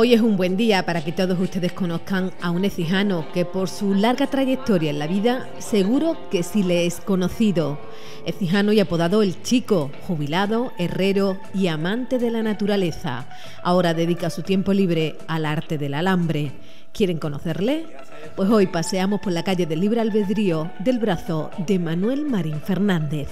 Hoy es un buen día para que todos ustedes conozcan a un ecijano que por su larga trayectoria en la vida seguro que sí le es conocido. Ecijano y apodado El Chico, jubilado, herrero y amante de la naturaleza. Ahora dedica su tiempo libre al arte del alambre. ¿Quieren conocerle? Pues hoy paseamos por la calle del Libre Albedrío del brazo de Manuel Marín Fernández.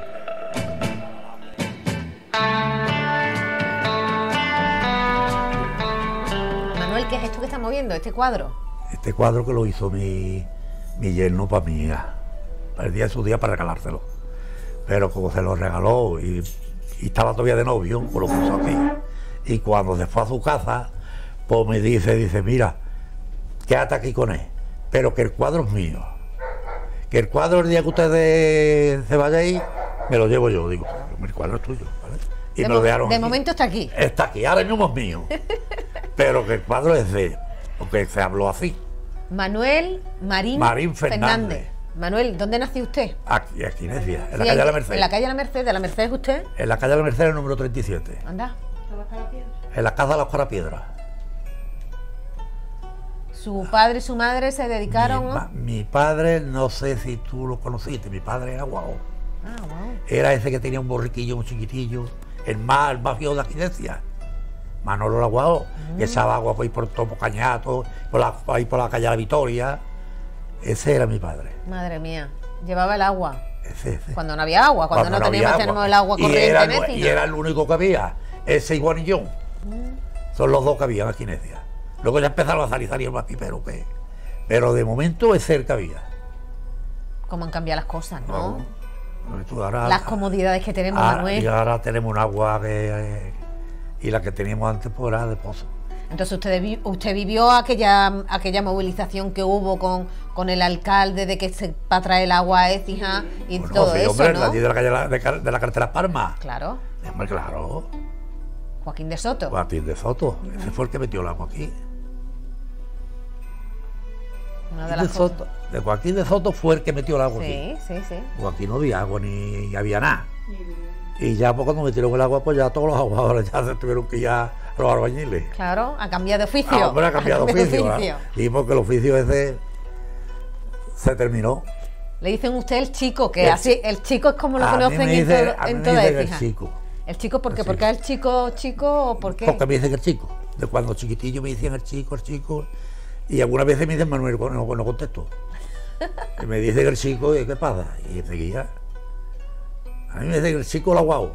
¿Qué es esto que estamos viendo, este cuadro? Este cuadro que lo hizo mi yerno para mi hija, para el día de su día para regalárselo. Pero como se lo regaló y estaba todavía de novio, pues lo puso aquí. Y cuando se fue a su casa, pues me dice, mira, quédate aquí con él, pero que el cuadro es mío. Que el cuadro el día que ustedes se vaya ahí, me lo llevo yo. Digo, el cuadro es tuyo, ¿vale? Y me lo dejaron de aquí. momento está aquí. Está aquí, ahora mismo es mío. Pero que el cuadro es de él, porque se habló así. Manuel Marín Fernández. Manuel, ¿dónde nació usted? Aquí en Ecija, en la calle de la Merced. ¿En la calle de la Merced? ¿De la Merced es usted? En la calle de la Merced, el número 37. Anda. En la casa de los Carapiedras. Su padre y su madre se dedicaron... Mi padre, no sé si tú lo conociste, mi padre era Guau. Ah, wow. Era ese que tenía un borriquillo muy chiquitillo, el más viejo de aquí de Ecija. Manolo Laguao, que echaba agua por Topo Cañato, ahí por la calle de la Victoria. Ese era mi padre. Madre mía, llevaba el agua. Ese. Cuando no había agua, cuando no teníamos el agua corriente en Écija. Y era el único que había, ese y Guanillón. Son los dos que había aquí en Écija. Luego ya empezaron a salir más piperos, pero de momento ese es el que había. Cómo han cambiado las cosas, ¿no? Ahora, las comodidades que tenemos, Manuel. Y ahora tenemos un agua y la que teníamos antes pues era de pozo. Entonces usted vivió aquella movilización que hubo con el alcalde de que se para traer el agua a Écija y bueno, todo sí, eso, hombre, ¿no? allí de la calle de la carretera Parma. Claro. Hombre, claro. Joaquín de Soto. Joaquín de Soto. Ese fue el que metió el agua aquí. De Joaquín de Soto fue el que metió el agua aquí. Sí. Aquí no había agua ni había nada. Y ya pues, cuando metieron el agua, pues ya todos los aguadores ya se tuvieron que ir a los albañiles. Claro, a cambiar de oficio. Hombre, ha cambiado de oficio. Y porque el oficio ese se terminó. Le dicen usted el chico, que así el chico es como lo conocen en toda Écija. El chico. ¿El chico por qué? ¿Por qué el chico o por qué? Porque me dicen el chico. De cuando chiquitillo me decían el chico. Y algunas veces me dicen Manuel, no contesto. Y me dicen el chico, ¿y qué pasa? Y seguía. A mí me dicen el chico la guau.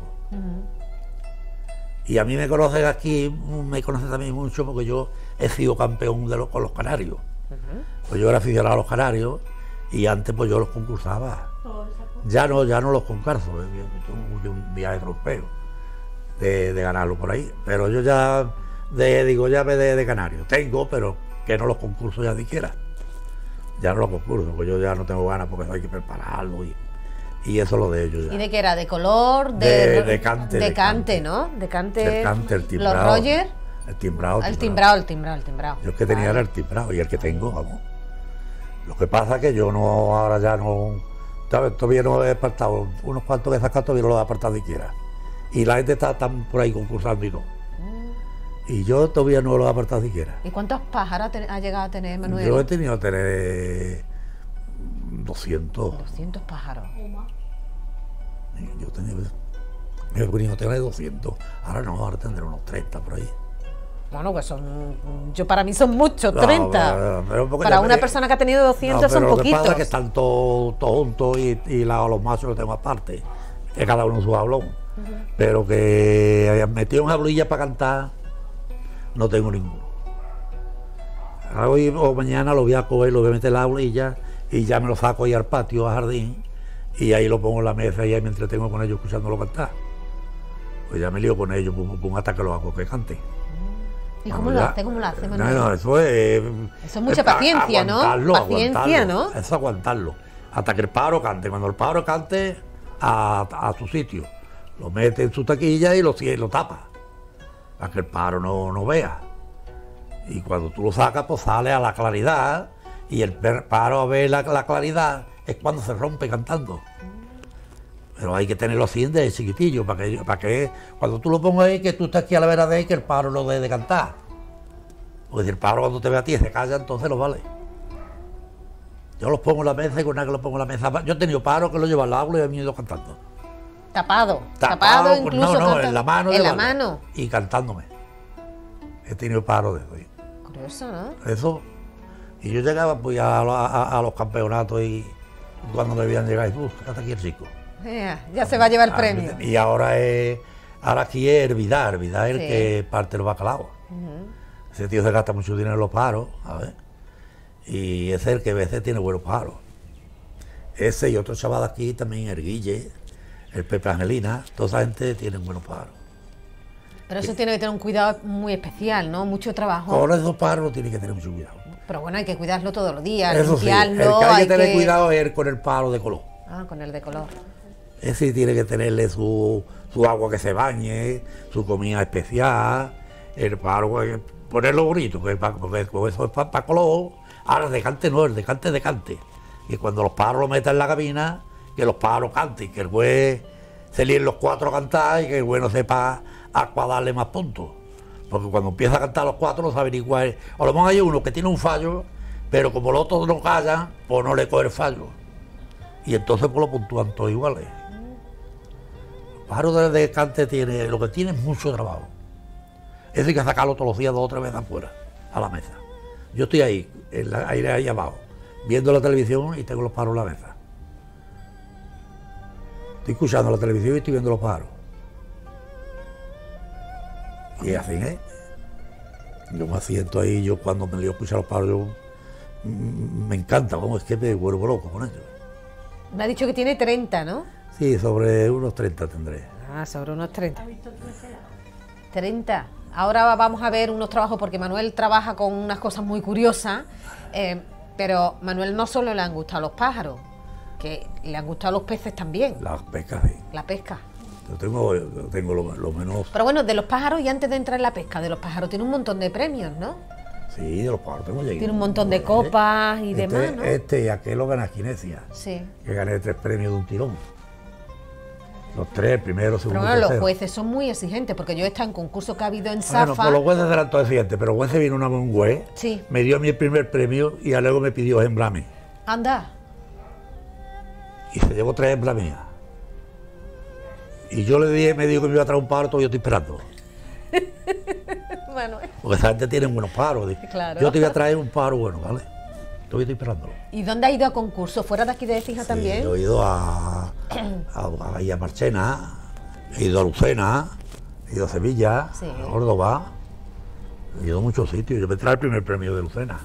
Y a mí me conocen aquí, me conocen también mucho porque yo he sido campeón con los canarios. Pues yo era aficionado a los canarios y antes pues yo los concursaba. Ya no los concurso, tuve un viaje de trompeo de ganarlo por ahí. Pero yo ya de canarios. Tengo, pero que no los concurso ya siquiera. Ya no los concurso, pues yo ya no tengo ganas porque hay que prepararlo y eso es lo de ellos ya. ¿Y de qué era? ¿De color? De cante. De cante, ¿no? De cante. El timbrado. ¿Los Roger? El timbrado. El timbrado. Yo el que tenía era el timbrado y el que tengo, vamos. Lo que pasa es que yo no, ahora ya no, todavía no he apartado, unos cuantos veces acá todavía no lo he apartado siquiera. Y la gente está por ahí concursando y no. Y yo todavía no lo he apartado siquiera. ¿Y cuántos pájaros ha llegado a tener, Manuel? Yo he tenido que tener 200. 200 pájaros. Yo he venido a tener 200. Ahora tendré unos 30 por ahí. Bueno, pues para mí son muchos, 30. Pero para una persona que ha tenido 200 son poquitos. Lo que pasa es que están todos juntos y los machos los tengo aparte, que cada uno en su hablón. Pero que hayan metido en jaulilla para cantar, no tengo ninguno. Hoy o mañana lo voy a coger, lo voy a meter en la jaulilla y ya me lo saco ahí al patio, al jardín, y ahí lo pongo en la mesa y ahí me entretengo con ellos escuchándolo cantar. Pues ya me lío con ellos, hasta que lo hago que cante. ¿Y cómo lo hace, Manuel? No, eso es mucha paciencia, ¿no? Paciencia, ¿no? Eso es aguantarlo. Hasta que el pájaro cante. Cuando el pájaro cante a su sitio, lo mete en su taquilla y lo tapa. Para que el pájaro no vea. Y cuando tú lo sacas, pues sale a la claridad. Y el pájaro a ver la claridad es cuando se rompe cantando. Pero hay que tenerlo así de chiquitillo, para que cuando tú lo pongas ahí, que tú estés aquí a la vera de él, que el pájaro no deje de cantar. Porque si el pájaro cuando te ve a ti y se calla, entonces los vale. Yo los pongo en la mesa y con nada que los pongo en la mesa. Yo he tenido pájaros que los llevan al aula y han ido cantando. Tapado Pues incluso. no, en la mano. En la llevarlo. mano. Y cantándome. He tenido pájaros de eso. Curioso, ¿no? Eso. Y yo llegaba pues a los campeonatos y cuando me veían llegar, hasta aquí el chico. Ya se va a llevar el premio. Y ahora aquí es Hervidar es el Sí. que parte el bacalao. Ese tío se gasta mucho dinero en los pájaros, a ver. Y ese es el que a veces tiene buenos pájaros. Ese y otro chaval de aquí también, el Guille, el Pepe Angelina, toda esa gente tiene buenos pájaros. Pero eso tiene que tener un cuidado muy especial, ¿no? Mucho trabajo. Con esos pájaros tiene que tener mucho cuidado. Pero bueno, hay que cuidarlo todos los días, Eso sí, el limpiarlo. que hay que tener cuidado es con el pájaro de color. Ah, con el de color. Ese tiene que tenerle su agua que se bañe, su comida especial, el pájaro, ponerlo bonito, porque eso es para color. Ahora el decante no, el decante es decante. Y cuando los pájaros lo metan en la cabina, que los pájaros canten, que el güey se líen los cuatro a cantar y que el güey no sepa a cuál darle más puntos. Porque cuando empieza a cantar los cuatro no sabe ni cuál es. A lo mejor hay uno que tiene un fallo, pero como los otros no callan, pues no le coge el fallo. Y entonces pues lo puntúan todos iguales. El pájaro de decante tiene, lo que tiene es mucho trabajo. Eso hay que sacarlo todos los días 2 o 3 veces afuera, a la mesa. Yo estoy ahí, ahí abajo, viendo la televisión y tengo los pájaros en la mesa. Estoy escuchando la televisión y estoy viendo los pájaros. Y así es. Yo me siento ahí, yo cuando me lío a escuchar los pájaros, me encanta, vamos, es que me vuelvo loco con ellos. Me ha dicho que tiene 30, ¿no? Sí, sobre unos 30 tendré. Ah, sobre unos 30. 30. Ahora vamos a ver unos trabajos, porque Manuel trabaja con unas cosas muy curiosas, pero Manuel no solo le han gustado los pájaros, que le han gustado los peces también. Las pescas, sí. La pesca. Yo tengo lo menos. Pero bueno, de los pájaros, y antes de entrar en la pesca, de los pájaros tiene un montón de premios, ¿no? Sí, de los pájaros tengo llegué. Tiene un montón de copas y demás, ¿no? Este y aquel lo gané a Kinesia. Sí. Que gané 3 premios de un tirón. Los 3, primero, segundo, Pero bueno, los tercero. jueces son muy exigentes, porque yo he estado en concursos que ha habido en Bueno, Safa. pues los jueces eran todos exigentes, pero el juez vino un juez, Sí. me dio a mí el primer premio y luego me pidió hembra a mí. Anda. Y se llevó 3 hembras mías. Y yo le dije, me dijo que me iba a traer un pájaro, yo estoy esperando. Manuel. Porque esa gente tiene buenos pájaros. Dije, Claro. yo te voy a traer un pájaro bueno, ¿vale? Todavía estoy esperándolo. ¿Y dónde ha ido a concursos? ¿Fuera de aquí de Écija también? Sí, yo he ido a Marchena, he ido a Lucena, he ido a Sevilla, Sí. a Córdoba, he ido a muchos sitios. Yo me trae el primer premio de Lucena.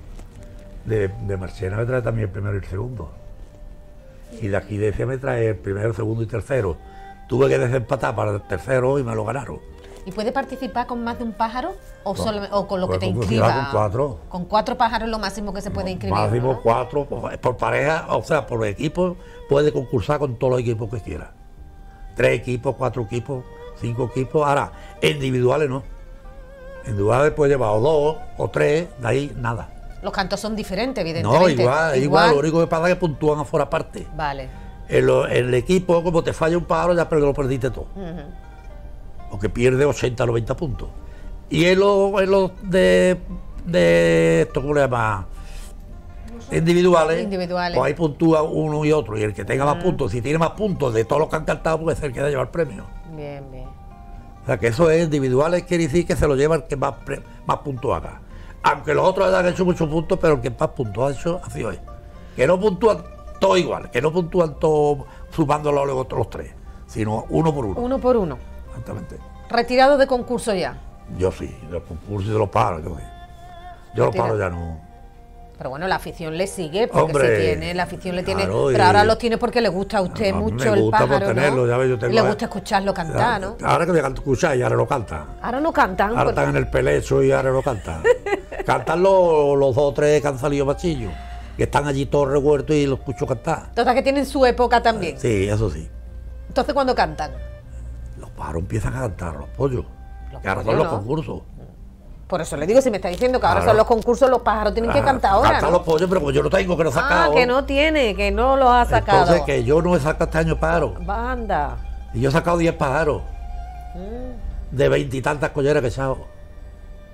De Marchena me trae también el primero y el segundo. Y de aquí de ese me trae el primero, el segundo y tercero. Tuve que desempatar para el tercero y me lo ganaron. ¿Y puede participar con más de un pájaro o, o con lo que Pues te como si inscriba? va con 4. Con 4 pájaros es lo máximo que se puede inscribir. Máximo ¿no? 4, por pareja, o sea, por equipo, puede concursar con todos los equipos que quiera. 3 equipos, 4 equipos, 5 equipos. Ahora, individuales no. Individuales puede llevar o 2 o 3, de ahí nada. Los cantos son diferentes, No, evidentemente. igual, lo único que pasa es que puntúan afuera aparte. Vale. En el equipo, como te falla un pájaro, ya lo perdiste todo. Ujú. Porque pierde 80, 90 puntos. Y en los de esto, ¿cómo le llama? Individuales. Pues ahí puntúa uno y otro. Y el que tenga más puntos, si tiene más puntos de todos los que han cantado, puede ser el que da llevar premio. Bien, bien. O sea que eso es individuales, quiere decir que se lo lleva el que más puntos haga. Aunque los otros hayan hecho muchos puntos, pero el que más puntos ha hecho ha sido él. Que no puntúan todos igual, que no puntúan todos sumándolo luego los 3, sino uno por uno. Uno por uno. Exactamente. Retirado de concurso ya. Yo sí, de los concursos y de los pájaros. Yo los pájaros ya no. Pero bueno, la afición le sigue, porque Hombre, si tiene, la afición le tiene. claro, pero ahora los tiene porque le gusta a usted A mí mucho me el gusta por pájaro, tenerlo, ¿no? ya ves, yo tengo Y le gusta escucharlo cantar, ¿no? Ahora que voy a escuchar y ahora lo cantan. Ahora no cantan. Ahora están en el pelecho y ahora lo cantan. Cantan los 2 o 3 que han salido machillos, que están allí todos revueltos y los escucho cantar. Todas que tienen su época también. Sí, eso sí. Entonces, ¿cuándo cantan? Los pájaros empiezan a cantar, los pollos. Los Que ahora pollos, son los ¿no? concursos. Por eso le digo, si me está diciendo que ahora Claro. son los concursos, los pájaros tienen que cantar ahora, Cantan ¿no? los pollos, pero como yo no tengo, que no he sacado. Que no tiene, que no los ha sacado. Entonces, que yo no he sacado este año pájaros. Banda. Y yo he sacado 10 pájaros. De 20 y tantas colleras que he echado.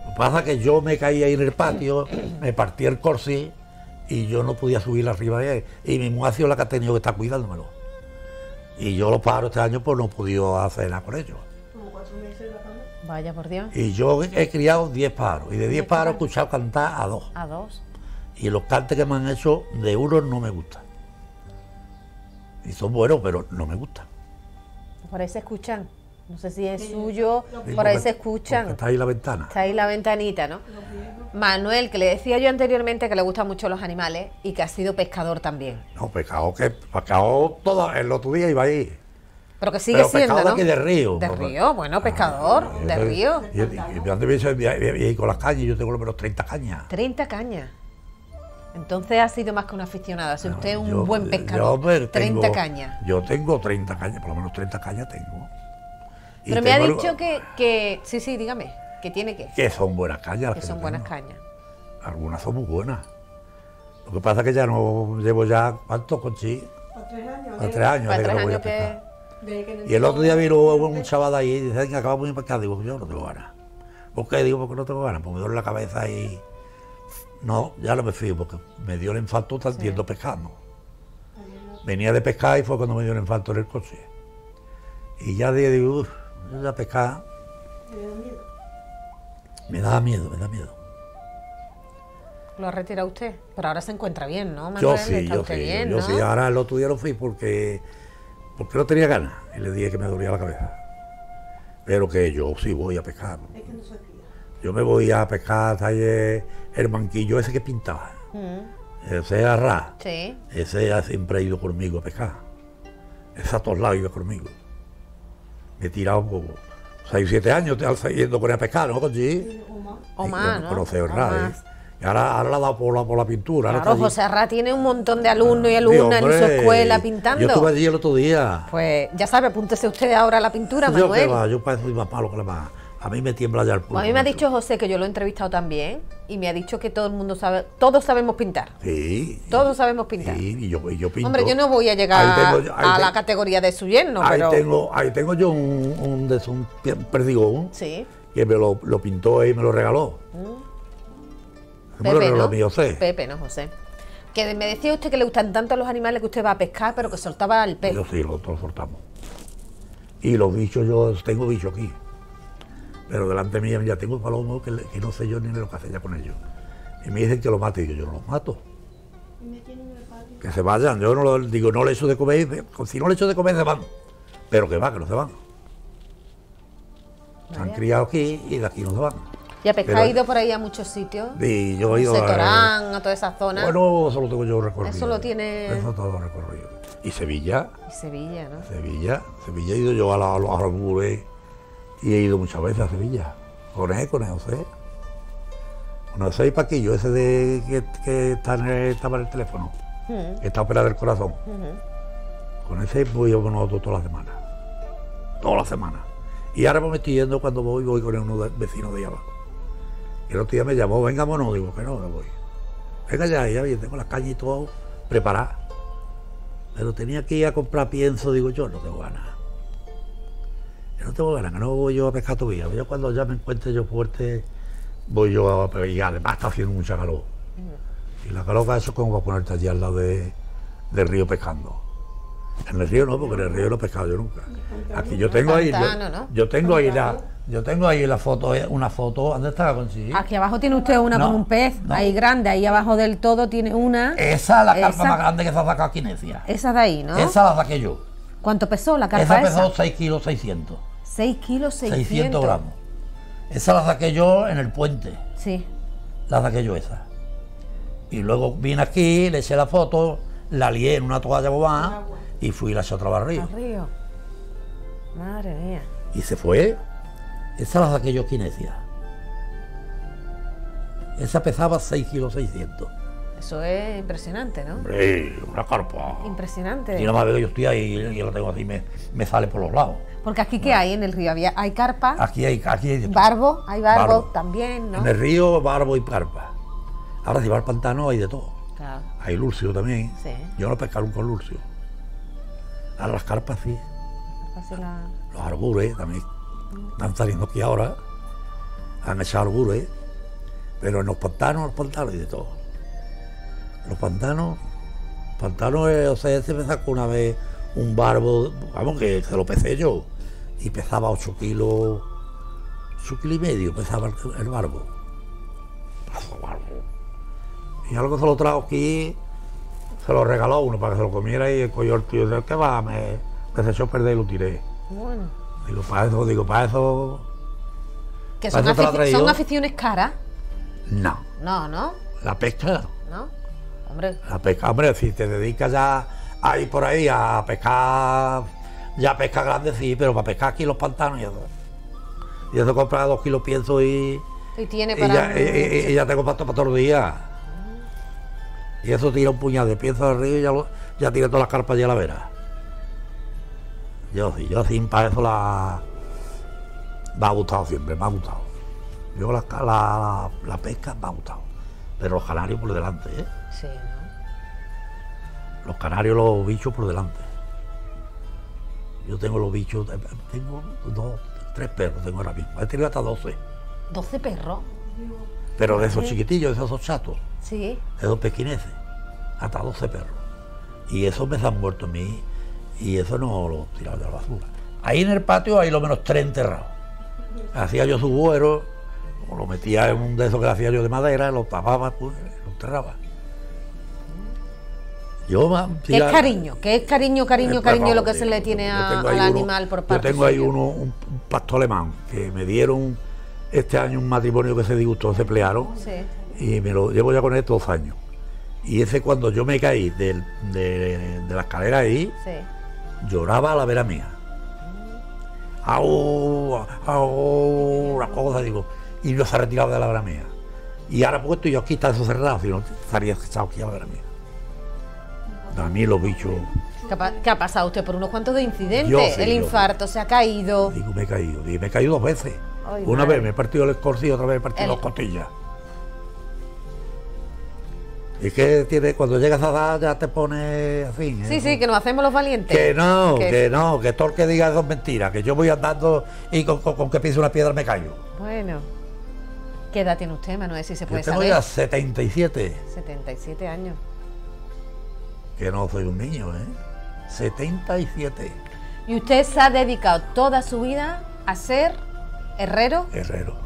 Lo que pasa es que yo me caí ahí en el patio, me partí el corsé y yo no podía subir arriba de él. Y mi mujer ha sido la que ha tenido que estar cuidándomelo. Y yo los pájaros este año pues no he podido hacer nada con ellos. Vaya, por Dios. Y yo he criado 10 pájaros. Y de 10 pájaros he escuchado cantar a 2. A 2. Y los cantes que me han hecho de uno no me gustan. Y son buenos, pero no me gustan. Por ahí se escuchan. No sé si es suyo, Sí, por ahí porque- se escuchan. porque está ahí la ventana. Está ahí la ventanita, ¿no? Manuel, que le decía yo anteriormente que le gustan mucho los animales y que ha sido pescador también. No, pescado todo, el otro día iba ahí. Pero que sigue Pero siendo, pescado de ¿no? aquí de río. De río, bueno, pescador, de río. Y antes me dice, con las cañas, yo tengo lo menos 30 cañas. 30 cañas. Entonces ha sido más que un aficionado, ha sido usted un Yo- buen pescador. pues, 30 cañas. Yo tengo 30 cañas, por lo menos 30 cañas tengo. Y Pero me ha tengo dicho que... Sí, dígame. ¿Que tiene qué? que son buenas cañas. las Que yo son buenas tengo. cañas. Algunas son muy buenas. Lo que pasa es que ya no llevo ya, ¿cuánto, Conchi? A 3 años. A 3 años Para de que 3 no voy a años que... pescar. De que no Y el otro día vino un chaval de ahí y dice, venga, acabamos de pescar. Digo, yo no tengo ganas. ¿Por qué? Digo, porque no tengo ganas. Pues me duele la cabeza y... No, ya no me fío, porque me dio el infarto tantiendo pescando. Venía de pescar y fue cuando me dio el infarto en el coche. Y ya digo, uff, yo ya pescar... te da miedo. Me da miedo, me da miedo. Lo ha retirado usted. Pero ahora se encuentra bien, ¿no, Manuel? Yo sí, Está yo usted sí, bien, yo ¿no? sí. Ahora el otro día lo fui porque no tenía ganas. Y le dije que me dolía la cabeza. Pero que yo sí voy a pescar. Es que no se cría. Yo me voy a pescar hasta ahí el manquillo ese que pintaba. Ese era Ra. Sí. Ese ya siempre ha ido conmigo a pescar. Ese a todos lados iba conmigo. Me he tirado un poco. 6 o 7 años te has yendo con él a pescar, ¿no, Conchi? O más. O Y más, yo ¿no? conocí a O Ra, más. Y ahora la ha dado por la pintura. ahora Claro, está allí. José Arrá tiene un montón de alumnos y Sí, alumnas en su hombre. escuela pintando. Yo estuve allí el otro día. Pues ya sabe, apúntese usted ahora a la pintura, Yo que Manuel. va, yo parece más malo que la más. A mí me tiembla ya el pulso. Pues a mí me ha macho. dicho José, que yo lo he entrevistado también, y me ha dicho que todo el mundo sabe, todos sabemos pintar. Sí. Todos sabemos pintar. Sí, y yo pinto. Hombre, yo no voy a llegar Ahí tengo- ahí a la te- categoría de su yerno, ahí, pero... tengo yo un perdigón Sí, que me lo pintó y me lo regaló. Me lo Pepe, regaló ¿no? mi José. Pepe, no José. Que me decía usted que le gustan tanto los animales que usted va a pescar, pero que soltaba el pez. Yo sí, lo soltamos. Y los bichos, yo tengo bichos aquí. Pero delante mía ya tengo palomos que no sé yo ni lo que hacer ya con ellos. Y me dicen que los mate, y yo no los mato. Y me tienen en el patio. Que se vayan, yo no lo digo, no le echo de comer, si no le echo de comer se van. Pero que va, que no se van. Se han Vaya. criado aquí y de aquí no se van. ¿Y a pescar Pero- ha ido por ahí a muchos sitios? Y yo he ido Setorán, a toda esa zona. Bueno, eso lo tengo yo recorrido. Eso lo tiene- Eso todo recorrido. Y Sevilla, Y Sevilla, ¿no? Sevilla he ido yo a los albures y he ido muchas veces a Sevilla. Con el José. Con José y Paquillo, ese de que estaba en el teléfono, que está operado del corazón. Con ese voy yo con nosotros todas las semanas. Todas las semanas. Y ahora me estoy yendo cuando voy con uno de vecinos de allá abajo. Y el otro día me llamó, venga, mono, digo que no, me voy. Venga ya bien, tengo las cañas y todo preparadas. Pero tenía que ir a comprar pienso, digo yo, no tengo ganas. Yo no tengo ganas, que no voy yo a pescar todavía. Yo cuando ya me encuentre yo fuerte, voy yo a pescar. Y además está haciendo mucha calor. Y la calor que eso es como para ponerte allí al lado del río pescando. En el río no, porque en el río no he pescado yo nunca. Aquí yo tengo ahí, Pantano, ¿no? yo tengo ahí la foto, una foto, ¿dónde está, Conchi? Aquí abajo tiene usted una No, con un pez, no. ahí grande, ahí abajo del todo tiene una. Esa es la carpa Esa. más grande que se ha sacado aquí en Ecija. Esa de ahí, ¿no? Esa la saqué yo. ¿Cuánto pesó la Esa carpa pesó esa? 6 kilos 600. 6 kilos 600. 600 gramos. Esa la saqué yo en el puente. Sí. La saqué yo esa. Y luego vine aquí, le eché la foto, la lié en una toalla bobada y fui y la eché otra vez al río. Al río. Madre mía. Y se fue. Esa la saqué yo aquí en Ecija. Esa pesaba 6 kilos 600. Eso es impresionante, ¿no? Hombre, una carpa. Impresionante. Y nada más veo que yo estoy ahí y la tengo así, me sale por los lados. Porque aquí, ¿qué hay en el río? Hay carpa, Aquí hay de todo. barbo, hay barbo, Barbo. también, ¿no? En el río, barbo y carpa. Ahora si va al pantano hay de todo. Claro. Hay lurcio también. Sí. Yo no pescaron con lurcio. Ahora las carpas sí. Así la- Los arbures también están saliendo aquí ahora. Han echado alguno, ¿eh? Pero en los pantanos y de todo. Los pantanos, o sea, se me sacó una vez un barbo, vamos, que lo pesé yo, y pesaba 8 kilos, 8 kilos y medio pesaba el barbo. Y algo se lo trajo aquí, se lo regaló a uno para que se lo comiera y el cogió el tío, dice, ¿qué va? Me se echó a perder y lo tiré. Bueno. Digo, para eso. Que ¿Para eso te la traigo? son aficiones caras. No. No. La pesca. ¿No? Hombre. La pesca, hombre, si te dedicas ya a ir por ahí a pescar, ya pesca grande sí, pero para pescar aquí en los pantanos y eso. Y eso compras 2 kilos pienso y tiene para... y ya tengo para todos los días. Y eso tira un puñado de pienso del río y ya tira todas las carpas ya a la vera. Yo sin para eso me ha gustado siempre, me ha gustado. Yo la pesca me ha gustado. Pero los canarios por delante, ¿eh? Sí, ¿no? Los canarios, los bichos por delante. Yo tengo los bichos, tengo 3 perros tengo ahora mismo. He tenido hasta 12. ¿12 perros? Pero de esos chiquitillos, de esos chatos, Sí. de esos pequineses, hasta 12 perros. Y esos me han muerto a mí y eso no lo tiraba de la basura. Ahí en el patio hay lo menos 3 enterrados. Hacía yo su buero, lo metía en un de esos que hacía yo de madera, lo tapaba, pues, lo enterraba. ¿Qué es cariño lo que se le tiene al animal por parte Yo tengo ahí suya? un pastor alemán que me dieron este año un matrimonio que se disgustó, se pelearon, Sí. y me lo llevo ya con él 2 años. Y ese cuando yo me caí de la escalera ahí, Sí. lloraba a la vera mía. ¡Au! Las cosas, digo, y no se ha retirado de la vera mía. Y ahora puesto yo aquí está eso cerrado, si no estaría echado aquí a la vera mía. A mí los bichos. ¿Qué ha pasado usted por unos cuantos de incidentes? Yo sí, el infarto, se ha caído. Digo, me he caído. Y me he caído 2 veces. Ay, Una madre. vez me he partido el escorzo y otra vez me he partido las costillas. Es que cuando llegas a edad ya te pones así. ¿eh? Sí, que nos hacemos los valientes. Que todo el que diga eso es mentira, que yo voy andando y con que pise una piedra me caigo. Bueno. ¿Qué edad tiene usted, Manuel, si se puede Yo tengo saber? ya 77, 77 años. que no soy un niño, ¿eh? 77. ¿Y usted se ha dedicado toda su vida a ser herrero? Herrero.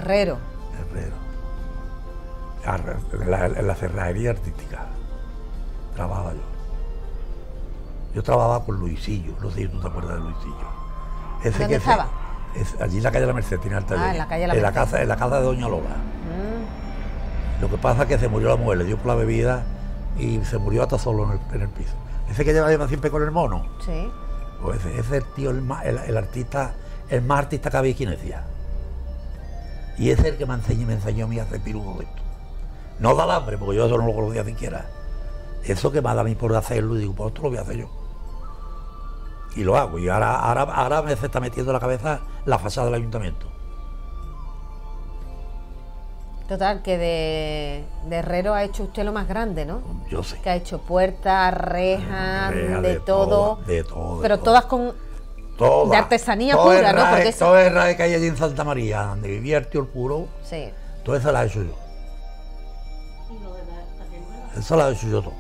En la cerrajería artística trabajaba yo. Yo trabajaba con Luisillo, no sé si tú te acuerdas de Luisillo. ¿Dónde estaba? Allí en la calle de la Merced, tiene el taller. En la calle de la en la Merced. casa, en la casa de Doña Lola. Lo que pasa es que se murió la mujer, le dio por la bebida y se murió hasta solo en el piso. Ese que lleva siempre con el mono, Sí. pues ese es el tío, el artista, el más artista que había en Quinecia. Y ese es el que me enseñó a mí a hacer pirujo de esto. No da hambre, porque yo eso no lo conocía siquiera. Eso que me ha dado a mí por hacerlo, y digo, pues esto lo voy a hacer yo. Y lo hago, y ahora me se está metiendo en la cabeza la fachada del ayuntamiento. Total, que de herrero ha hecho usted lo más grande, ¿no? Yo sé. Que ha hecho puertas, rejas, Rejas, de todo. de todo. Pero todas con... Todas. de artesanía Todo pura, el ¿no? rae- Porque eso- todo el rae que hay allí en Santa María, donde vivía el tío el puro, Sí. todo eso lo he hecho yo. Y lo de la genuela, Eso lo he hecho yo todo.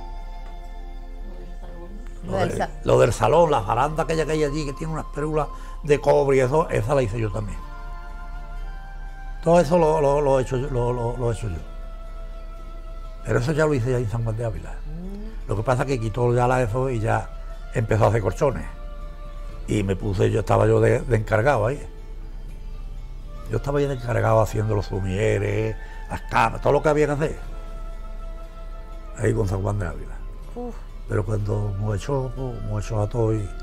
Lo del sa- Lo del salón, la baranda que hay allí, que tiene unas pérulas de cobre y eso, esa la hice yo también. Todo eso lo he hecho yo, lo he hecho yo. Pero eso ya lo hice ya en San Juan de Ávila. Lo que pasa es que quitó ya eso y ya empezó a hacer colchones. Y me puse, estaba yo de encargado ahí. Yo estaba ahí de encargado haciendo los sumieres, las camas, todo lo que había que hacer. Ahí con San Juan de Ávila. Uf. Pero cuando hemos hecho a todo y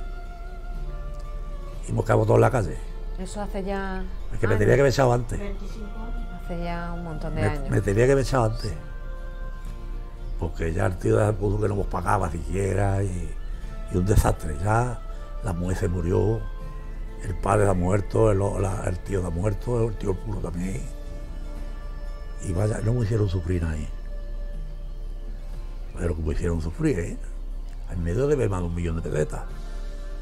hemos quedado todos en la calle. Eso hace ya... Es que me años. tenía que haber echado antes. 25 años. Hace ya un montón de Me años. tenía que haber echado antes. Porque ya el tío ya puso que no nos pagaba siquiera y un desastre. Ya la mujer se murió, el padre ha muerto, el tío ha muerto, el tío puro también. Y vaya, no me hicieron sufrir ahí. Pero como hicieron sufrir, ¿eh? En medio de más de 1 millón de pesetas.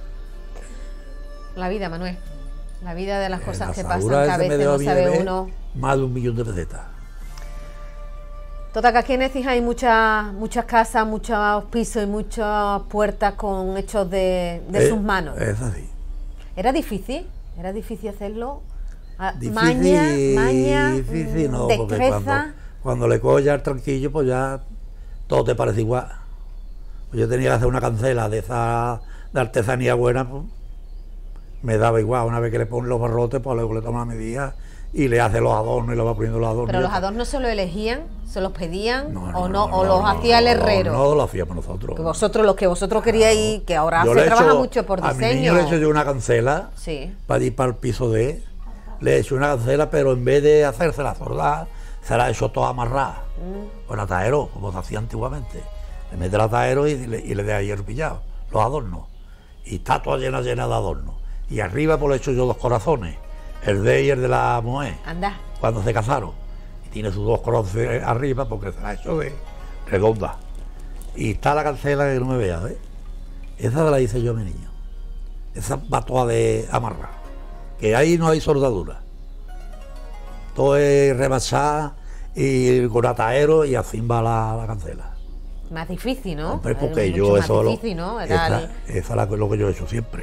La vida, Manuel. La vida de las cosas la que pasan, Sagura que a ese me veces dio no a mí de sabe ver uno más de 1 millón de pesetas. Total, que aquí en Écija hay muchas casas, muchos pisos y muchas puertas con hechos de sus manos. Es así. ¿Era difícil? ¿Era difícil hacerlo? Difícil, maña, difícil no, porque destreza. cuando le coges ya el tranquillo, pues ya todo te parece igual. Pues yo tenía que hacer una cancela de esa de artesanía buena, pues, me daba igual. Una vez que le ponen los barrotes, pues luego le toma la medida y le hace los adornos y lo va poniendo los adornos. ¿Pero los adornos se los elegían? ¿Se los pedían? No, ¿O los hacía el herrero? No, lo hacíamos nosotros. Que los que vosotros queríais, que ahora Yo se le he trabaja hecho- mucho por A mi diseño. niño le he hecho yo una cancela Sí. para ir para el piso de... Le he hecho una cancela, pero en vez de hacerse la zordada, se la he hecho toda amarrada. Con ataero, como se hacía antiguamente. Le mete el ataero y le da hierro pillado, los adornos. Y está toda llena de adornos. Y arriba pues le he hecho yo 2 corazones, el de y el de la mujer, Anda. cuando se casaron. Y tiene sus 2 corazones arriba porque se la ha hecho de redonda. Y está la cancela que no me veas, ¿ves? Esa la hice yo a mi niño. Esa va toda de amarrar. Que ahí no hay soldadura. Todo es rebasar y con ataero y así va la cancela. Más difícil, ¿no? Hombre, Era porque mucho yo más eso difícil, ¿no? Era esa es lo que yo he hecho siempre.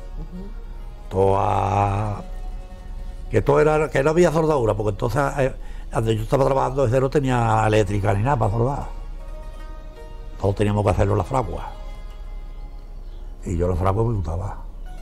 Toda, que no había soldadura, porque entonces donde yo estaba trabajando desde no tenía eléctrica ni nada para soldar. Todos teníamos que hacerlo en la fragua. Y yo la fragua me gustaba.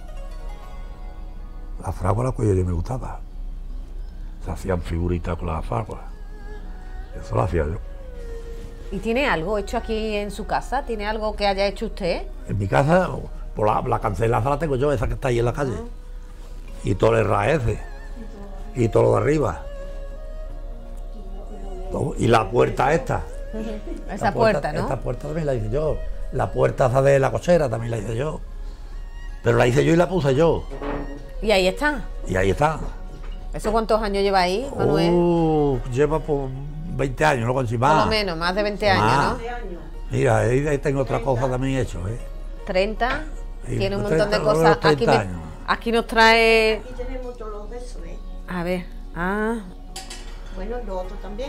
La fragua la que yo me gustaba. Se hacían figuritas con la fragua. Eso lo hacía yo. ¿Y tiene algo hecho aquí en su casa? ¿Tiene algo que haya hecho usted? En mi casa, por la cancelaza la tengo yo, esa que está ahí en la calle. Y todo el raese. Y todo lo de arriba. Y la puerta esta. Esa puerta, ¿no? Esta puerta también la hice yo. La puerta esa de la cochera también la hice yo. Pero la hice yo y la puse yo. Y ahí está. Y ahí está. ¿Eso cuántos años lleva ahí, Manuel? Lleva por 20 años, no consigo Por más. lo menos, más de 20 años, Más. ¿no? Mira, ahí tengo otra cosa también hecho, ¿eh? 30. Sí, Tiene un pues montón de 30, cosas. 30 años. Aquí nos trae... Aquí tenemos todos los besos, ¿eh? A ver. Ah. Bueno, lo otro también.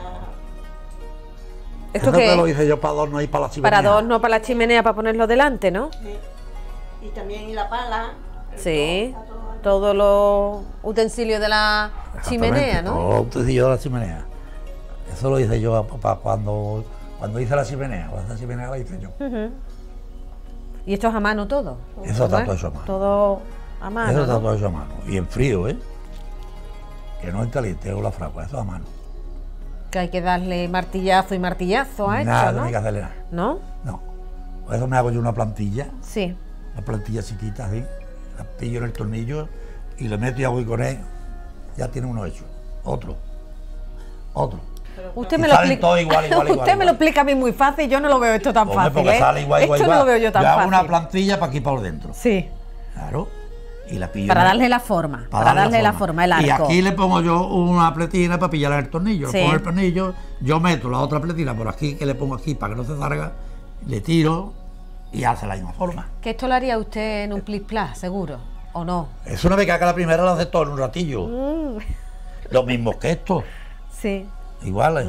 ¿Esto Eso qué te lo es? hice yo para adorno y para la chimenea. Para adorno, para la chimenea, para ponerlo delante, ¿no? Y también la pala. Sí. Todos los utensilios de la chimenea, ¿no? Todo utensilio de la chimenea. Eso lo hice yo cuando hice la chimenea. La chimenea la hice yo. Y esto es a mano todo. Eso está ¿no? todo hecho a mano. Todo a mano. Eso está ¿no? todo hecho a mano. Y en frío, ¿eh? Que no en caliente o la fragua, eso a mano. Que hay que darle martillazo y martillazo a esto, Nada, ¿no? no hay que hacerle nada. ¿No? No. Por eso me hago yo una plantilla, Sí. una plantilla chiquita así, la pillo en el tornillo y le meto y hago y con él, ya tiene uno hecho. Otro. Usted Y me lo salen explica. todos igual, Usted me igual. lo explica a mí muy fácil, yo no lo veo esto tan Hombre, fácil. porque ¿eh? sale igual, esto no lo veo yo tan hago fácil. una plantilla para aquí para dentro. Sí. Claro. Y la pillo. Para darle la forma. Para darle la forma, el arco. Y aquí le pongo yo una pletina para pillar el tornillo. Sí. Le pongo el tornillo, yo meto la otra pletina por aquí, que le pongo aquí para que no se salga, le tiro y hace la misma forma. Que esto lo haría usted en un plis plas, seguro. ¿O no? Es una vez que haga la primera, lo hace todo en un ratillo. Lo mismo que esto, Sí. iguales.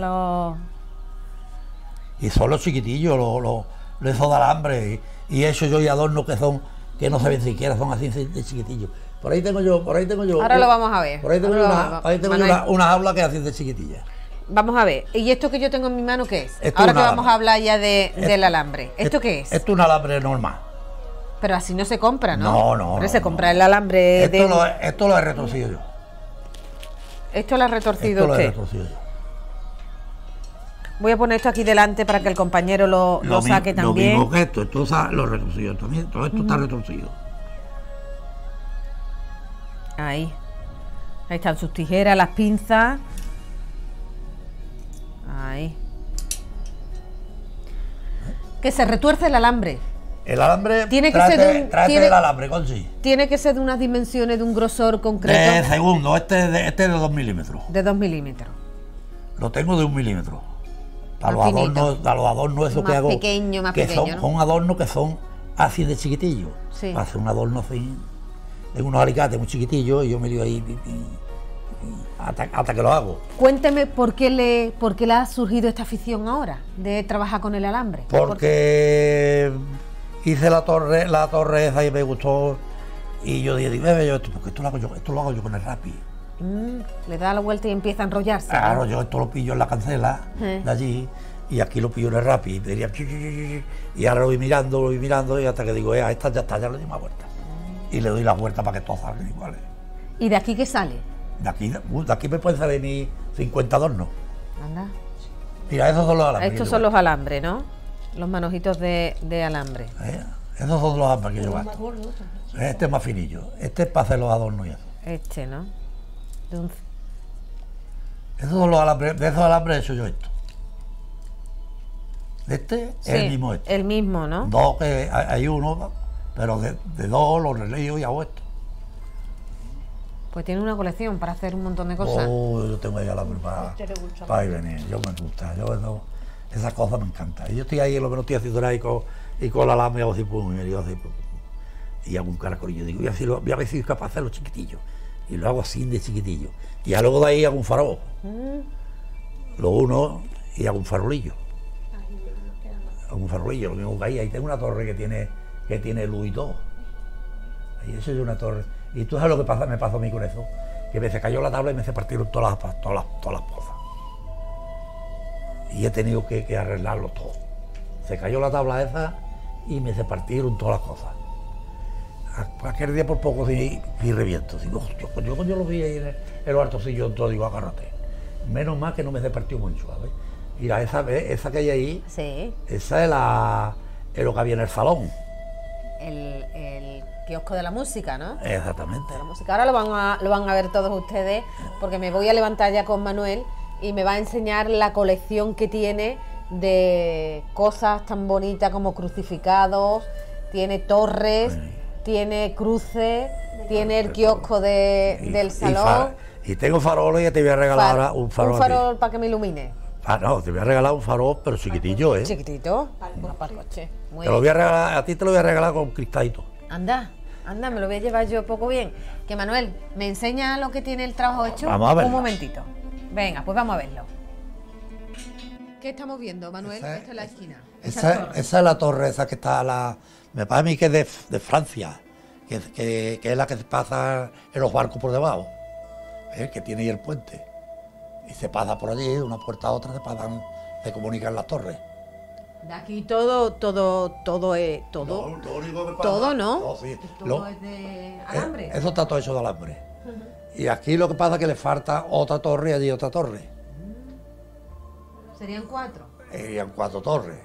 Y son los chiquitillos, los esos de alambre. Y eso yo y adornos que no se ven siquiera, son así de chiquitillos. Por ahí tengo yo. Ahora lo vamos a ver. Por ahí tengo yo Ahora Manuel, una jaula que es así de chiquitilla. Vamos a ver. ¿Y esto que yo tengo en mi mano qué es? Esto Ahora es que un vamos a alambre. hablar ya del alambre. ¿Esto qué es? Esto es un alambre normal. Pero así no se compra, ¿no? No, no, Pero no, se no. compra el alambre Esto lo he retorcido yo. Esto lo ha retorcido Esto lo he usted. retorcido yo. Voy a poner esto aquí delante para que el compañero lo saque Lo también. mismo que esto lo he retorcido también. Todo esto está retorcido. Ahí. Ahí están sus tijeras, las pinzas. Ahí. Que se retuerce el alambre. El alambre, Tiene que ser de un- tráete tiene- el alambre, Conchi. Tiene que ser de unas dimensiones, de un grosor concreto De segundo, este es de 2 milímetros. de 2 milímetros. Lo tengo de 1 milímetro. Para Más los finito. adornos esos Más que hago. pequeño, más que pequeño, ¿no? son adornos que son así de chiquitillos. Sí. Para hacer un adorno así. Tengo unos alicates muy chiquitillos y yo me lío ahí hasta que lo hago. Cuénteme por qué le ha surgido esta afición ahora de trabajar con el alambre. Porque hice la torre esa y me gustó. Y yo dije, bebé, yo esto, porque esto lo hago yo con el rapi. Le da la vuelta y empieza a enrollarse. Claro, ¿no? yo esto lo pillo en la cancela de allí y aquí lo pillo en el rapi. Y, diría, y ahora lo voy mirando y hasta que digo, esta ya está, ya le doy más vuelta. Y le doy la vuelta para que todos salgan iguales. ¿Y de aquí qué sale? De aquí me pueden salir ni 50 adornos. Anda. Mira, esos son los alambres. Estos son los alambres, ¿no? Los manojitos de alambre. Esos son los alambres que yo gasto. Este es más finillo. Este es para hacer los adornos y eso. Este, ¿no? Esos son los alambres. De esos alambres he hecho yo esto. Este Sí, es el mismo este. el mismo, ¿no? Dos que hay uno, pero de dos los releo y hago esto. Pues tiene una colección para hacer un montón de cosas. Yo tengo ahí alambre para ir venir. Yo me gusta. Esas cosas me encantan. Y yo estoy ahí en lo que no estoy haciendo nada y con el alambre hago así, pum, y hago así, pum. Y hago un caracolillo, digo, voy a ver si soy capaz de hacerlo chiquitillo. Y lo hago así de chiquitillo. Y ya luego de ahí hago un farol. Lo uno y hago un farolillo. Hago un farolillo, lo mismo que ahí tengo una torre que tiene luz y todo. Ahí eso es una torre. Y tú sabes lo que me pasó a mí con eso, que me se cayó la tabla y me se partieron todas las pozas. Y he tenido que arreglarlo todo. Se cayó la tabla esa y me se partieron todas las cosas. Aquel día por poco y reviento. Digo, yo lo vi ahí en los altosillos, todo digo, agárrate. Menos mal que no me se partió mucho, ¿sabes? Mira, esa que hay ahí, Sí. esa es lo que había en el salón. El kiosco de la música, ¿no? Exactamente. De la música. Ahora lo van a ver todos ustedes, porque me voy a levantar ya con Manuel y me va a enseñar la colección que tiene de cosas tan bonitas como crucificados, tiene torres, tiene cruces, tiene el kiosco del salón. Y tengo faroles y te voy a regalar ahora un farol. Un farol para que me ilumine. No, te voy a regalar un farol, pero chiquitillo, ¿eh? Chiquitito. Para el coche. Muy Te lo voy a regalar, a ti te lo voy a regalar con cristalito. Anda, me lo voy a llevar yo poco bien. Que Manuel, ¿me enseña lo que tiene el trabajo hecho? Vamos a verlo. Un momentito. Venga, pues vamos a verlo. ¿Qué estamos viendo, Manuel? Esta es la esquina. Esa es la torre, esa que está me parece a mí que es de Francia, que es la que se pasa en los barcos por debajo, que tiene ahí el puente. Y se pasa por allí, de una puerta a otra se comunican las torres. De aquí todo es todo. Lo único que pasa, Todo, ¿no? Sí. Todo es de alambre. Eso está todo hecho de alambre. Y aquí lo que pasa es que le falta otra torre y allí otra torre. Serían 4. Serían 4 torres.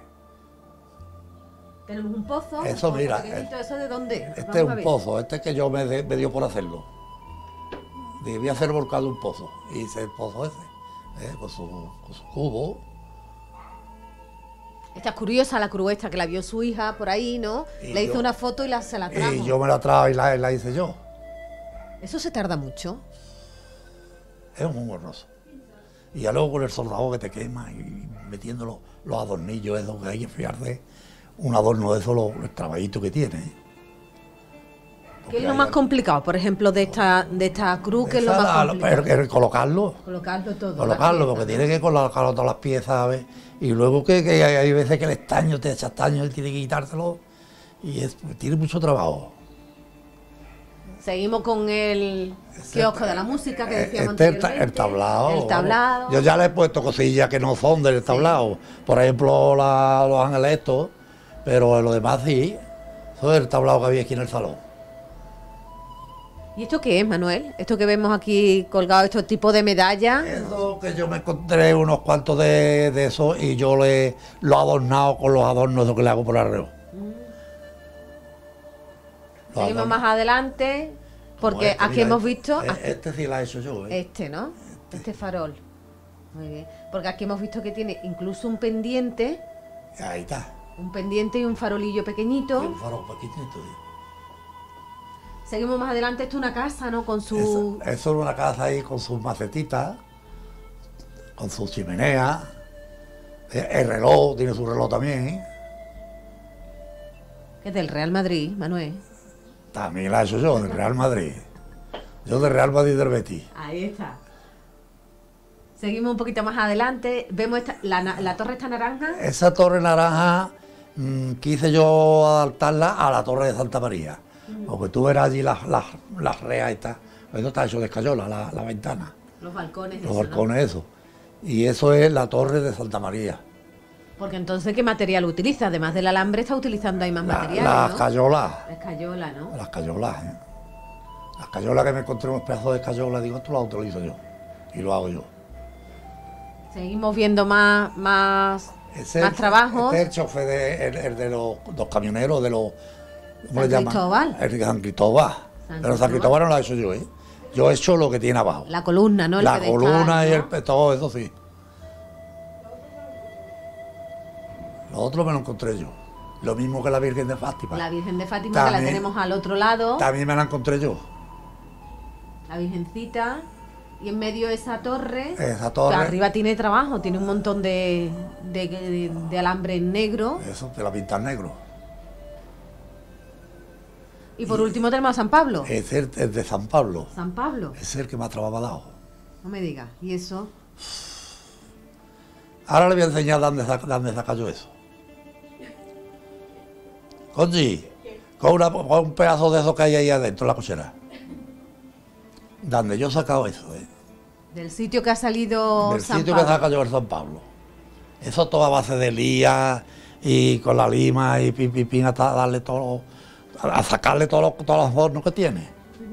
Tenemos un pozo. Eso, un pozo mira, pequeñito, ¿eso de dónde? Este Vamos es a un ver. pozo, este que yo me dio por hacerlo. Debía hacer volcado un pozo. Y hice el pozo ese, con su cubo. Esta es curiosa, la cruz esta que la vio su hija por ahí, ¿no? Le hizo una foto y se la trajo. Y yo me la trajo y la hice yo. ¿Eso se tarda mucho? Es muy horroroso. Y ya luego con el soldado que te quema y metiendo los adornillos esos que hay que fiarse, un adorno de eso, los trabajitos que tiene. ¿Qué es lo más complicado, por ejemplo, de esta cruz? ¿Qué es lo más complicado? Es colocarlo. Colocarlo todo. Colocarlo, porque tiene que colocar todas las piezas, ¿sabes? Y luego que hay veces que el estaño te echa estaño y tiene que quitárselo. Y tiene mucho trabajo. Seguimos con el kiosco de la música que decíamos anteriormente. El tablado. Yo ya le he puesto cosillas que no son del tablado. Por ejemplo, los ángeles estos, pero lo demás sí. Eso es el tablado que había aquí en el salón. ¿Y esto qué es, Manuel? Esto que vemos aquí colgado, estos tipos de medallas. Eso que yo me encontré unos cuantos de eso y yo lo he adornado con los adornos que le hago por alrededor. Seguimos más adelante, porque aquí hemos visto... Este sí lo he hecho yo, ¿eh? Este, ¿no? Este farol. Muy bien. Porque aquí hemos visto que tiene incluso un pendiente. Ahí está. Un pendiente y un farolillo pequeñito. Y un farol pequeñito. Seguimos más adelante, esto es una casa, ¿no? Con su... Eso es una casa ahí con sus macetitas, con su chimenea. El reloj, tiene su reloj también. Es del Real Madrid, Manuel. También la he hecho yo, del Real Madrid. Yo del Real Madrid y del Betis. Ahí está. Seguimos un poquito más adelante. Vemos la torre esta naranja. Esa torre naranja quise yo adaptarla a la torre de Santa María. Porque tú verás allí las rejas estas. Eso está hecho de escayola, la ventana. Los balcones. Los balcones, eso. Y eso es la torre de Santa María. Porque entonces, ¿qué material utiliza? Además del alambre, está utilizando ahí más materiales, Las ¿no? escayolas. La escayola, ¿no? Las escayolas, ¿eh? Las escayolas que me encontré unos pedazos de escayola, digo, esto lo utilizo yo. Y lo hago yo. Seguimos viendo más trabajos. Este es el chofer el de los camioneros, de los... ¿Cómo San le llaman? Cristóbal. El de San Cristóbal. Pero San Cristóbal no lo he hecho yo, ¿eh? Yo he hecho lo que tiene abajo. La columna, ¿no? La columna pedestal, y ¿no? todo eso sí. Lo otro me lo encontré yo. Lo mismo que la Virgen de Fátima. La Virgen de Fátima, que También- la tenemos al otro lado. También me la encontré yo. La Virgencita. Y en medio esa torre. Esa Que torre. arriba tiene trabajo, tiene un montón de alambre en negro. Eso te la pintan negro. Y por último tenemos a San Pablo. Es el de San Pablo. San Pablo, Es el que más trabajo me ha dado. no me digas. ¿Y eso? Ahora le voy a enseñar dónde saca yo eso. Conchi, con un pedazo de eso que hay ahí adentro, en la cochera. Donde yo he sacado eso, Del sitio que ha salido del San sitio Pablo. que saca yo el San Pablo. Eso todo a base de lía y con la lima y pin, pin, pin, hasta darle todo, a sacarle todos los adornos que tiene.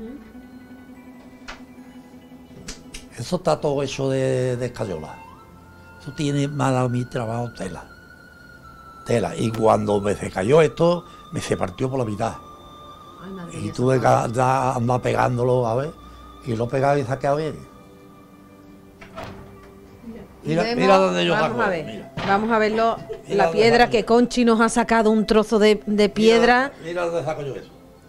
Eso está todo hecho de escayola. Eso me ha dado mi trabajo tela. Tela. Y cuando se cayó esto, se partió por la mitad. Ay, madre Y mía, tuve que San Pablo. andar pegándolo, a ver. Y lo pegaba y saqué a ver. Y Mira, vemos- mira donde yo vamos saco. a ver, Mira. vamos a verlo. Mira La dónde piedra saco que yo. Conchi nos ha sacado un trozo de piedra. Mira dónde saco yo eso.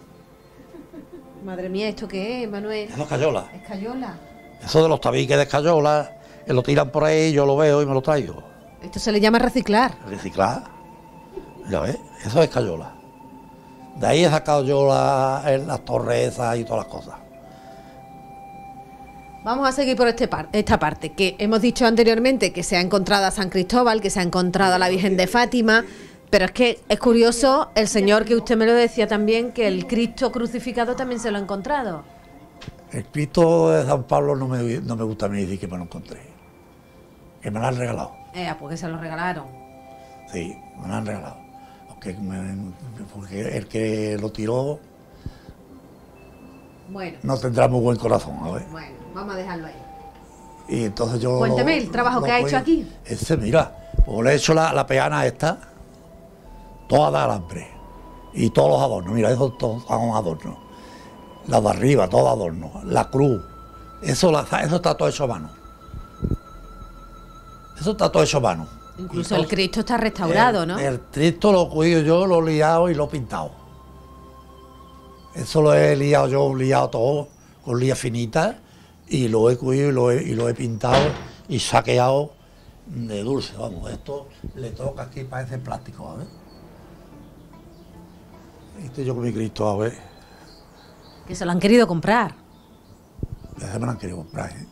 Madre mía, ¿esto qué es, Manuel? Eso es escayola. Escayola. Eso de los tabiques de escayola, que lo tiran por ahí, yo lo veo y me lo traigo. Esto se le llama reciclar. Reciclar. Ya ves, eso es escayola. De ahí he sacado yo las torres esas y todas las cosas. Vamos a seguir por esta parte, que hemos dicho anteriormente que se ha encontrado a San Cristóbal, que se ha encontrado a la Virgen de Fátima, pero es que es curioso, el señor que usted me lo decía también, que el Cristo crucificado también se lo ha encontrado. El Cristo de San Pablo no me gusta a mí decir que me lo encontré. Que me lo han regalado. Porque se lo regalaron. Sí, me lo han regalado. Porque el que lo tiró Bueno, no tendrá muy buen corazón, a ver. bueno, vamos a dejarlo ahí. Y entonces yo... Cuénteme el trabajo que ha hecho aquí. Mira, pues le he hecho la peana esta, toda de alambre. Y todos los adornos, mira, esos todos son adornos. La de arriba, todo adorno. La cruz, eso está todo hecho a mano. Eso está todo hecho a mano. Incluso Y el todo- Cristo está restaurado, ¿no? El Cristo lo he cogido yo, lo he liado y lo he pintado. Eso lo he liado todo con lía finita y lo he cogido y lo he pintado y saqueado de dulce. Vamos, esto le toca aquí, parece plástico, a ver. Estoy yo con mi Cristo, a ver. Que se lo han querido comprar. Ese me lo han querido comprar, ¿eh?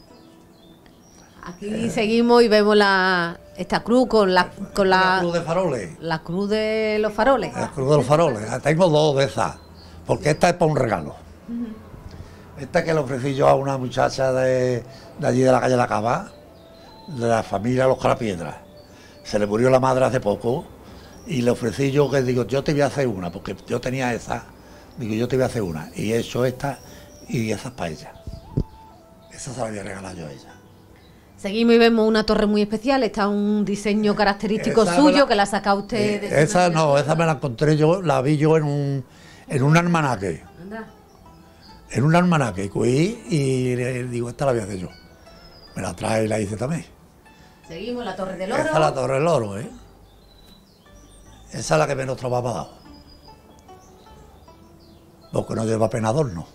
Aquí seguimos y vemos esta cruz con La cruz de faroles. la cruz de los faroles. La cruz de los faroles. Tengo dos de esas, porque esta es para un regalo. Esta que le ofrecí yo a una muchacha de allí de la calle La Cava, de la familia Los Carapiedras. Se le murió la madre hace poco y le ofrecí yo que digo, yo te voy a hacer una, porque yo tenía esa, digo, yo te voy a hacer una. Y he hecho esta y esa es para ella. Esa se la voy a regalar yo a ella. Seguimos y vemos una torre muy especial. Está un diseño característico Esa suyo me la- que la ha sacado usted. de su Esa no, imaginación. esa me la encontré yo, la vi yo en un almanaque. Anda. En un almanaque, cogí y le digo, esta la voy a hacer yo. Me la trae y la hice también. Seguimos la torre del Esa oro. es la Torre del Oro, ¿eh? Esa es la que menos trabajo ha dado. Porque no lleva pena adorno.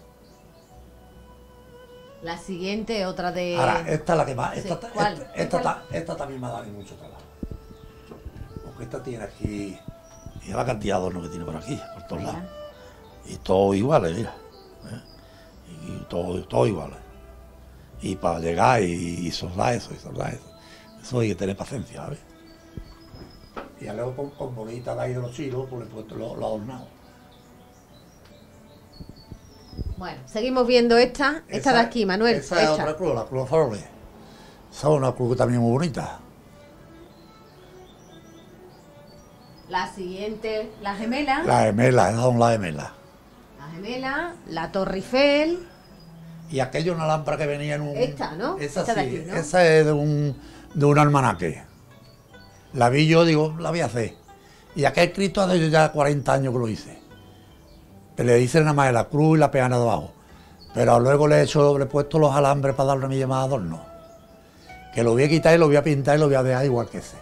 La siguiente, otra de. Ahora, esta es la que más. Sí, Esta, ¿cuál? esta también me ha dado mucho trabajo. Porque esta tiene aquí. Mira la cantidad de adorno que tiene por aquí, por todos Mira. lados. Y todo iguales, mira. ¿eh? Y todo iguales. Y para llegar y soldar eso, y soldar eso. Eso hay que tener paciencia, ¿sabes? Y luego con bolitas de ahí de los chilos, pues le he puesto lo adornado. Bueno, seguimos viendo esta de aquí, Manuel. Esa es otra cruz, la cruz faroles. Esa es una cruz también muy bonita. La siguiente, la gemela. La gemela, esas son las gemelas. La gemela, la Torre Eiffel. Y aquello una lámpara que venía en un... Esta, ¿no? Esa Esta sí, de aquí, ¿no? esa es de un almanaque. La vi yo, digo, la voy a hacer. Y aquel Cristo hace yo ya 40 años que lo hice. Que le hice nada más la cruz y la peana de abajo. Pero luego le he puesto los alambres para darle a mi llamada adorno. Que lo voy a quitar y lo voy a pintar y lo voy a dejar igual que ese.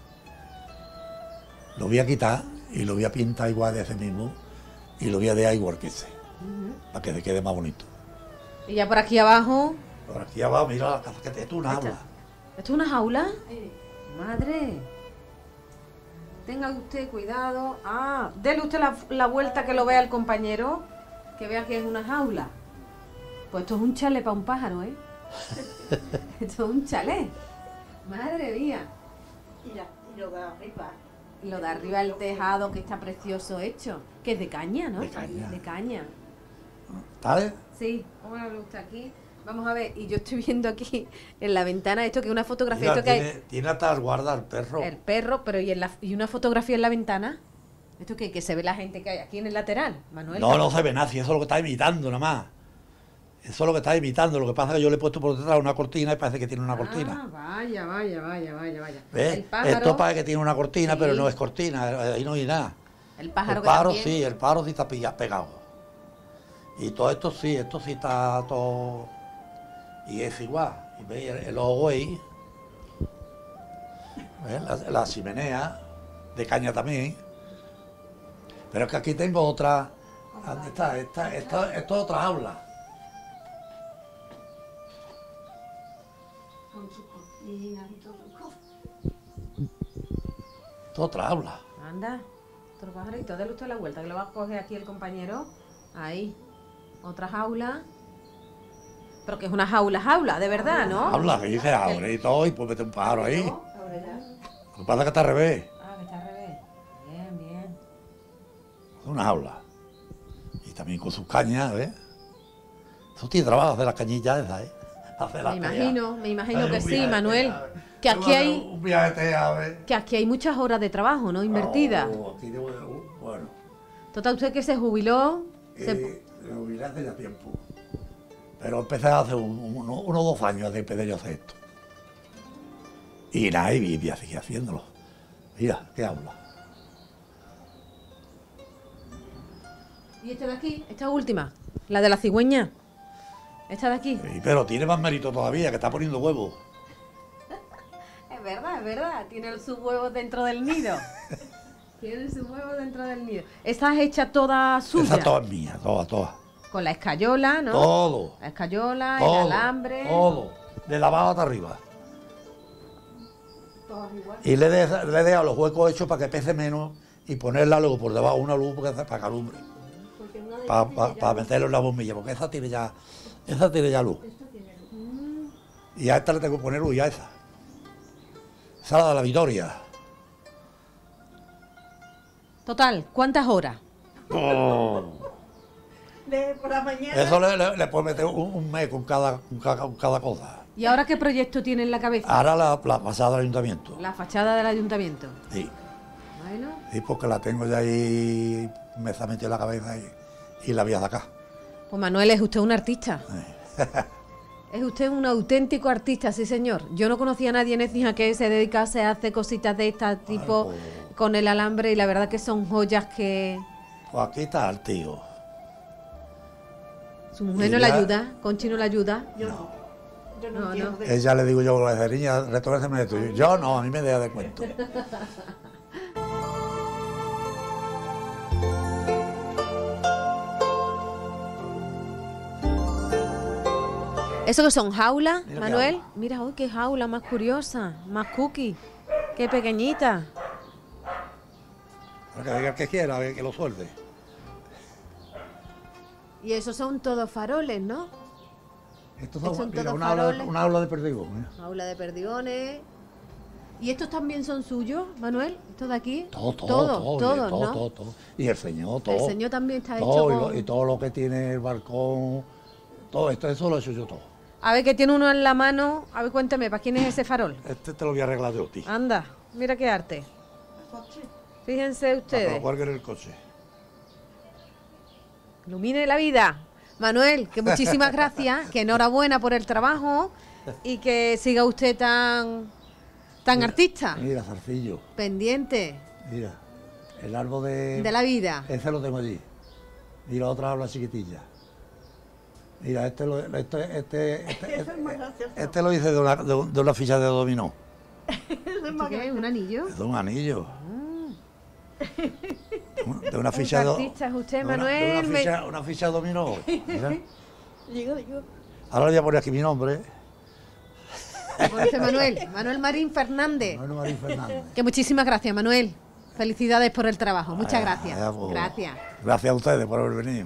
Lo voy a quitar y lo voy a pintar igual de ese mismo y lo voy a dejar igual que ese. Para que se quede más bonito. Y ya por aquí abajo. Por aquí abajo, mira la casa que te... Esto es una jaula. ¿Esto es una jaula? Madre. Tenga usted cuidado. Ah, dele usted la vuelta que lo vea el compañero. Que vea que es una jaula. Pues esto es un chalet para un pájaro, ¿eh? Esto es un chalet. Madre mía. Mira, y lo de arriba. Y lo de arriba el tejado que está precioso hecho. Que es de caña, ¿no? De caña. De caña. ¿Sabes? Sí, ¿cómo lo gusta aquí? Vamos a ver, y yo estoy viendo aquí en la ventana esto que es una fotografía, Mira, esto que tiene hasta el guarda el perro. hay el perro, pero y una fotografía en la ventana. Esto que se ve la gente que hay aquí en el lateral, Manuel. No se ve nada, si eso es lo que está imitando nada más. Eso es lo que está imitando. Lo que pasa es que yo le he puesto por detrás una cortina y parece que tiene una cortina. Vaya. ¿Ves? El pájaro, Esto parece que tiene una cortina, sí. pero no es cortina, ahí no hay nada. el pájaro El que pájaro también. sí, el pájaro sí está pegado. Y todo esto sí está todo... Y es igual. Y veis el ojo ahí. ¿Ves? La chimenea de caña también. Pero es que aquí tengo otra... ¿Dónde está? Esto es otra jaula. Con sus cortinas y todo. Esto es otra jaula. Anda, otro pajarito, dale usted la vuelta, que lo va a coger aquí el compañero. Ahí, otra jaula. Pero que es una jaula, de verdad, ¿no? Jaula, que dice abre y todo, y pues mete un pájaro ahí. Ahora ya. Lo que pasa es que está al revés. Ah, que está al revés. Bien. Es una jaula. Y también con sus cañas, ¿ves? Eso tiene trabajo hacer las cañillas esas, ¿eh? Hacer las Me imagino Ay, que un sí, viaje, Manuel. a ver. Que aquí hay, Un viaje, a ver. que aquí hay muchas horas de trabajo, ¿no? Invertidas. Oh, aquí bueno. Total, usted que se jubiló. Me jubilé hace ya tiempo. Pero empecé hace unos 2 años de empecé yo a hacer esto. Y nada, y seguí haciéndolo. Mira, qué habla. ¿Y esta de aquí? Esta última, la de la cigüeña. Esta de aquí. Sí, pero tiene más mérito todavía, que está poniendo huevos. Es verdad. Tiene sus huevos dentro del nido. Tiene sus huevos dentro del nido. Esta es hecha toda suya. Esa toda es mía, toda. Con la escayola, ¿no? Todo. La escayola, Todo, el alambre. Todo. De la abajo hasta arriba. Y le he dejado los huecos hechos para que pese menos y ponerla luego por debajo una luz para que alumbre. Para meterlo en la bombilla, porque esa tiene ya luz. Y a esta le tengo que poner luz y a esa. Esa es la de la Victoria. Total, ¿cuántas horas? Oh. Por la mañana. Eso le puedo meter un mes con cada cosa. ¿Y ahora qué proyecto tiene en la cabeza? Ahora la pasada del ayuntamiento. La fachada del ayuntamiento. Sí. Bueno, Sí, porque la tengo ya ahí, me está metido en la cabeza y la voy a sacar. pues Manuel, es usted un artista. Es usted un auténtico artista, sí señor. Yo no conocía a nadie en Écija que se dedicase a hacer cositas de este tipo pues. con el alambre y la verdad que son joyas que Pues aquí está el tío. su mujer Y no le ya- ayuda, Conchi no le ayuda. Yo no No, entiendo no. de Ella le digo yo, la niña, retórnese esto. Yo no, a mí me deja de cuento. ¿Eso que son jaulas, Mira qué Manuel? jaula. Mira, uy, qué jaula más curiosa, más cookie, qué pequeñita. Para que diga el que quiera, a ver, que lo suelte. Y esos son todos faroles, ¿no? Estos Son son, mira, todos una faroles. aula de perdigón. Mira. Aula de perdigones. ¿Y estos también son suyos, Manuel? ¿Estos de aquí? Todo, Todos, ¿no? todo. Y el señor, todo. El señor también está todo, hecho con... y todo lo que tiene el balcón, todo esto, eso lo he hecho yo todo. A ver, que tiene uno en la mano. A ver, cuéntame, ¿para quién es ese farol? Este te lo voy a arreglar yo, tío. Anda, mira qué arte. Fíjense Para ustedes. que lo cuelgue en el coche. Ilumine la vida. Manuel, que muchísimas gracias, que enhorabuena por el trabajo y que siga usted tan artista, Mira, zarcillo. pendiente Mira, el árbol de la vida. Ese lo tengo allí. Y la otra habla chiquitilla. Mira, este lo hice de una ficha de dominó. ¿Esto qué es? ¿Un anillo? Es de un anillo. De una ficha Un artista es usted, Manuel. Una ficha de dominó. Mira. Digo. Ahora le voy a poner aquí mi nombre. Con este Manuel Marín Fernández. Manuel Marín Fernández. Que muchísimas gracias, Manuel. Felicidades por el trabajo. Muchas gracias. Pues, Gracias. Gracias a ustedes por haber venido.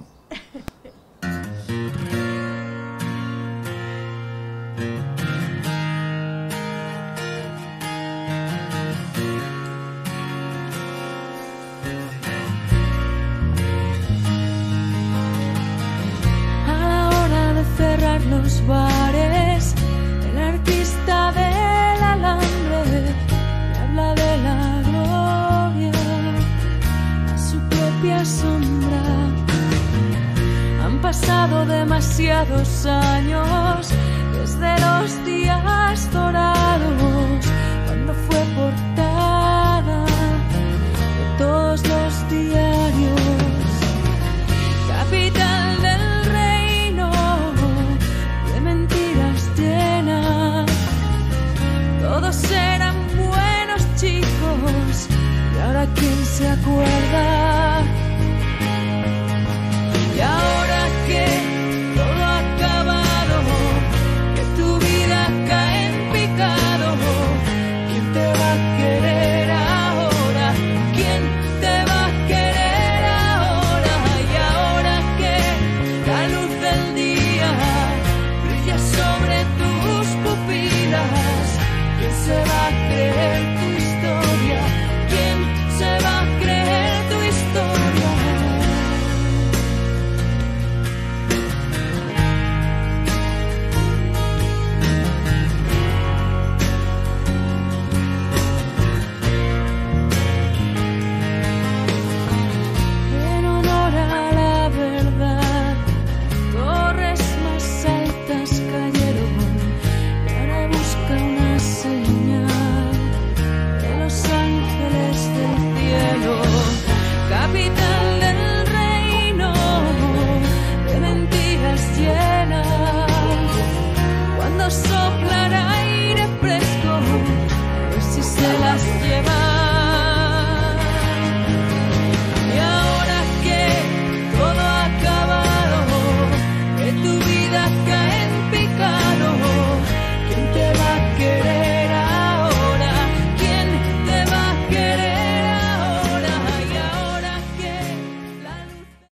A la hora de cerrar los bares, el artista del alambre le habla de la gloria a su propia sombra. Han pasado demasiados años desde los días dorados, cuando fue portada de todos los diarios.